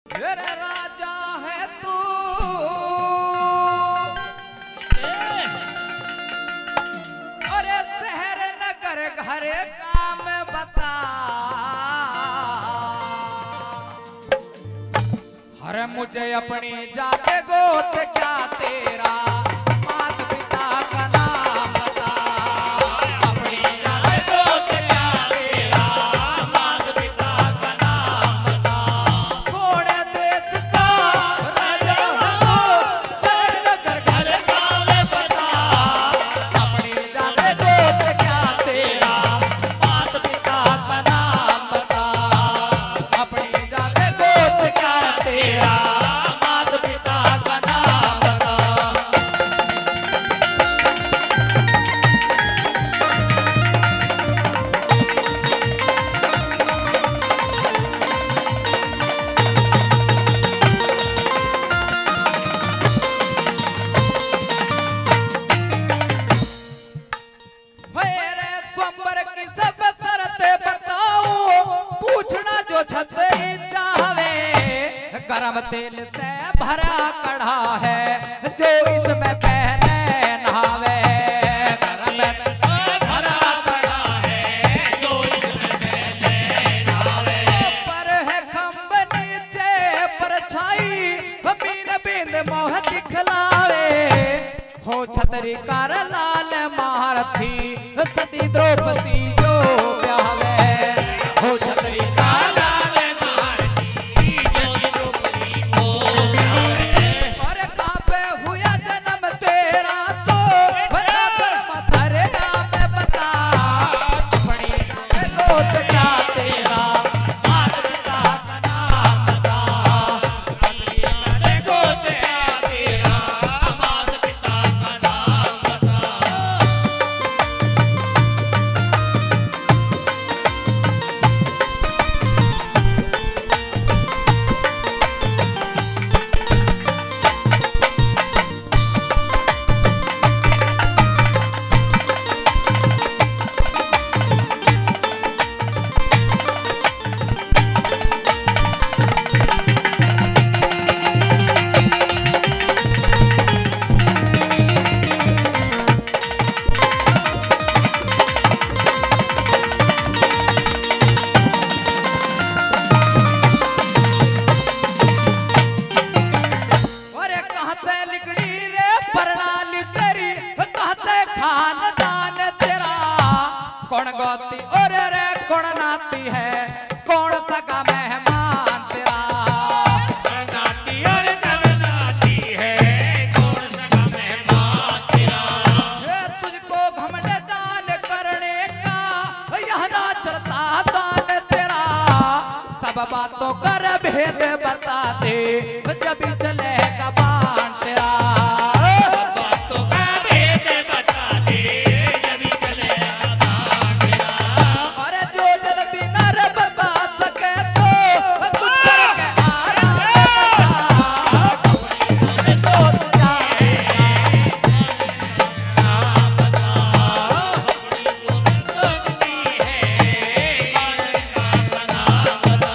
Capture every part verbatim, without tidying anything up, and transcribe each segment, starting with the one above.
मेरा राजा है तू, अरे शहर नगर घर काम बता, अरे मुझे अपनी जाते गोत क्या तेरा माता पिता का नाम बता, अपनी जाते गोत क्या तेरा माता पिता का नाम बता, थोड़े देश का राजा हो शहर नगर घर काम बता, अपनी जाते गोत क्या तेरा माता पिता का नाम बता, अपनी जाते गोत क्या तेरा माता पिता का नाम बता। मेरे स्वंबर की सब शर्तें बताऊं, पूछना जो छतरी चाहवे, गरम तेल से भरा कड़ा है जो इसमें पहले नहावे, गरम तेल से भरा कड़ा है जो इसमें पहले नहावे, पर है खंभ नीचे परछाई बीन बीन मोह दिखलावे, हो छतरी कर लाल महारथी सती द्रौपदी जो ब्यावे, हो छतरी का लाल महारथी सती द्रौपदी को ब्यावे, और कांपे हुआ जन्म तेरा तो भरा कर्म थारे नाम बता, अपनी गोद क्या तेरा माता पिता का नाम बता, अपनी गोद क्या तेरा माता पिता का नाम बता। अरे कहाँ से लिखड़ी रे प्रणाली तेरी, कहाँ से खानदान तेरा, कौन गौती और रे कौन नाती है, कौन सगा मेहमान तेरा, नाती और नव नाती है, कौन सगा मेहमान तेरा, ये तुझको घमंड दान करने का यह ना चलता दान तेरा, सब बातों कर भेद बता दे जब चलेगा बाण तेरा, सब बातों का भेद बता दे जब चलेगा बाण तेरा, अरे जो जल्दी न बता सके तो कुछ करके आराम बता, तो तुझा नाम बता, अपनी शक्ति है का नाम बता।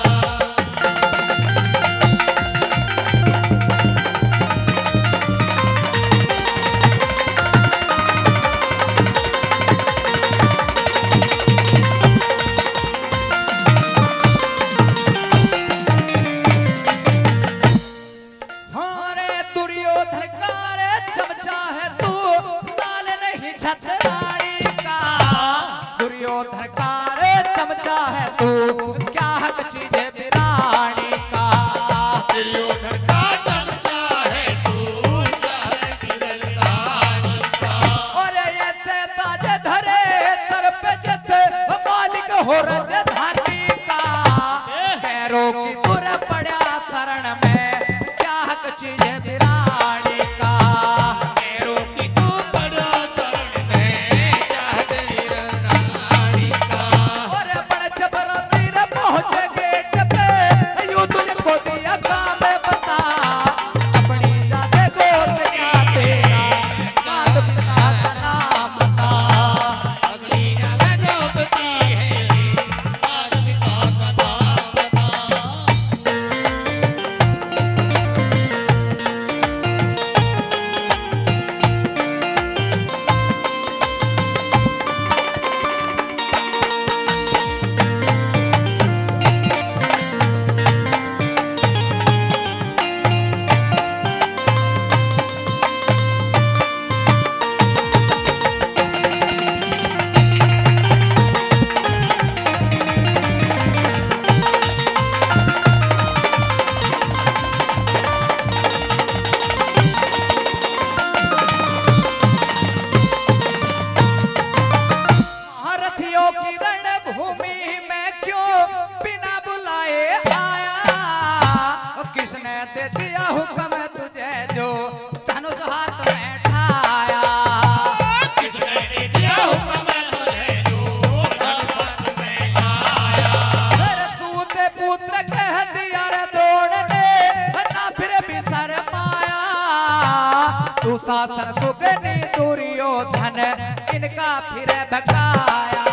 हाँ रे दुर्योधन का रे चमचा है तू, लाल नहीं छतरानी का, दुर्योधन का रे चमचा है तू, क्या हक चीज है बिरानी का, दुर्योधन का चमचा है तू, क्या हक बिरानी का, और ऐसे ताज धरे सर पे जैसे मालिक हो राजधानी का, पैरों की तुर पड़ा शरण में, क्या हक चीज है बिरानी का, पैरों की तुर पड़ा शरण में, क्या हक बिरानी का, और बड़ चबरा तीर पहुंचे गेट पे, यूं तुझको दिया काम बता, अपनी जाते गोद क्या तेरा माता पिता का नाम बता, अगली जाते द्रौपदी है माता पिता का नाम बता। किसने दे दिया हुक्म तुझे जो धनुष हाथ में ठाया? किसने दे दिया हुक्म तुझे जो धनुष हाथ में ठाया? अरे सूत पुत्र कह दिया रे द्रोण ने ना फिर भी सर पाया। तू शासन सुगनी दुर्योधन इनका फिर भगाया।